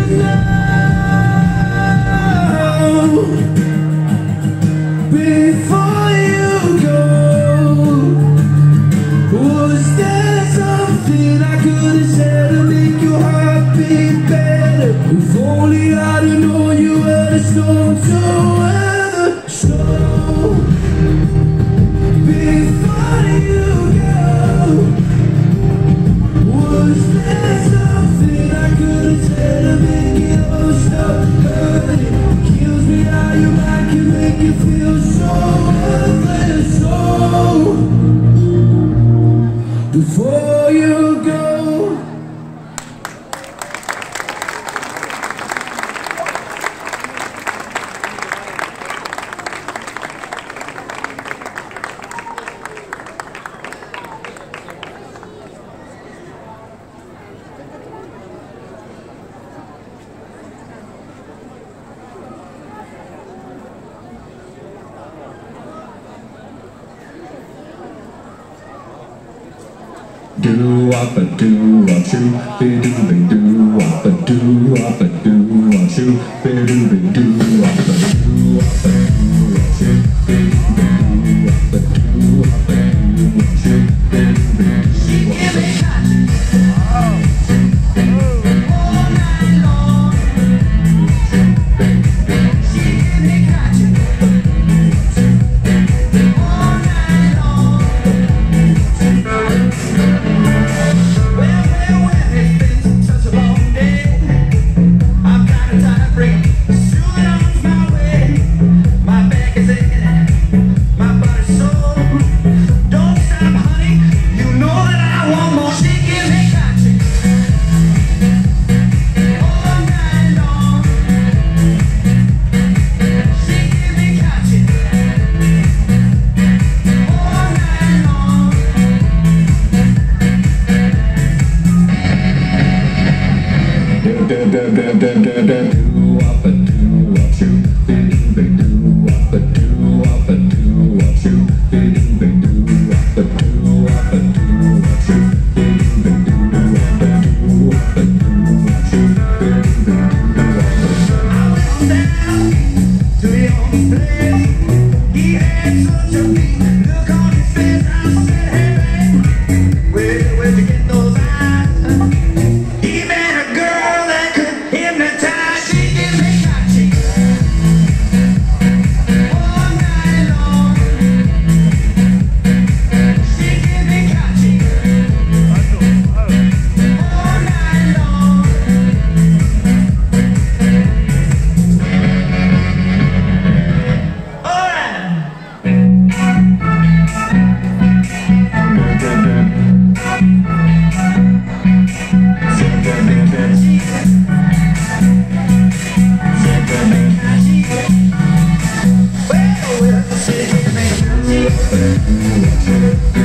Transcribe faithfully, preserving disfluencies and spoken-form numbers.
Before you go, was there something I could have said to make your heart beat better? If only I'd have known you were the storm to weather. So before you go, was there something I could have said to make it all stop hurting? Kills me how your mind can make you feel so worthless. So before you go. Do up a do up shoo be do be do up a do up a do up shoo be do be do up a do up a do up shoo be do be do up a do up a do up shoo be do be do. She give me nothing all night long. She give me nothing all night long. Da da da da da da do up a do up shoo be do be do up a do up a do up shoo be do be do up a do up a do up shoo be do be do up a do up a do up shoo be do be do up a do. I went down to your place. He had such a big look on his face. I said, hey man, where where'd you get those eyes? He met a girl that could hypnotize. She give me catchy all night long. She give me catchy all night long. All right. Well, well, she give me catchy.